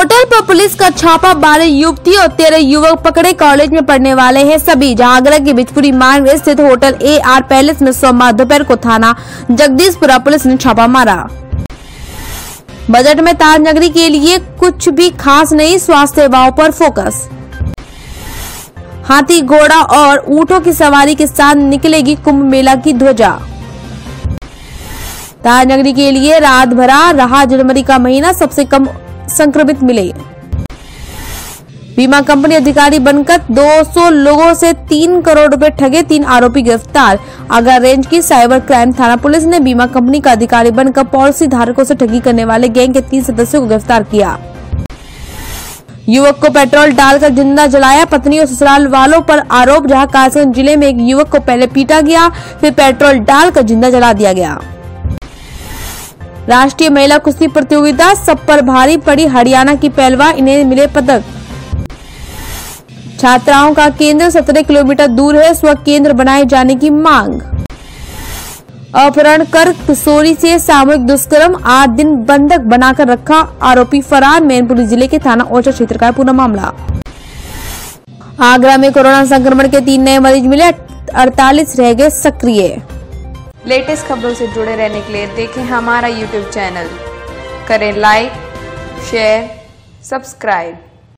Hotel पर police का छापा, 12 युवती और 13 युवक पकड़े। कॉलेज में पढ़ने वाले हैं सभी। जहांगीर के बिचपुरी मार्ग स्थित होटल AR पैलेस में सोमवार दोपहर को थाना जगदीशपुरा पुलिस ने छापा मारा। बजट में ताजनगरी के लिए कुछ भी खास नहीं, स्वास्थ्य सेवाओं पर फोकस। हाथी, घोड़ा और ऊंटों की सवारी के साथ निकलेगी कुंभ मेला की ध्वजा। ताजनगरी के लिए रात भरा रहा जनवरी का महीना, सबसे कम संक्रमित मिले। बीमा कंपनी अधिकारी बनकर 200 लोगों से 3 करोड़ रुपए ठगे, 3 आरोपी गिरफ्तार। आगरा रेंज की साइबर क्राइम थाना पुलिस ने बीमा कंपनी का अधिकारी बनकर पॉलिसी धारकों से ठगी करने वाले गैंग के 3 सदस्यों को गिरफ्तार किया। युवक को पेट्रोल डालकर जिंदा जलाया, पत्नी और ससुराल वालों पर आरोप। जहां कासगंज जिले में एक युवक को पहले पीटा गया, फिर पेट्रोल डालकर जिंदा जला दिया गया। राष्ट्रीय महिला कुश्ती प्रतियोगिता, सब पर भारी पड़ी हरियाणा की पहलवान, इन्हें मिले पदक। छात्राओं का केंद्र 17 किलोमीटर दूर है, स्व केंद्र बनाए जाने की मांग। अपहरण कर किशोरी से सामूहिक दुष्कर्म, 8 दिन बंधक बनाकर रखा, आरोपी फरार। मैनपुरी जिले के थाना ओरछा क्षेत्र का पूरा मामला। आगरा में कोरोना संक्रमण के 3 नए मरीज मिले, 48 रह गए सक्रिय। लेटेस्ट खबरों से जुड़े रहने के लिए देखें हमारा YouTube चैनल, करें लाइक, शेयर, सब्सक्राइब।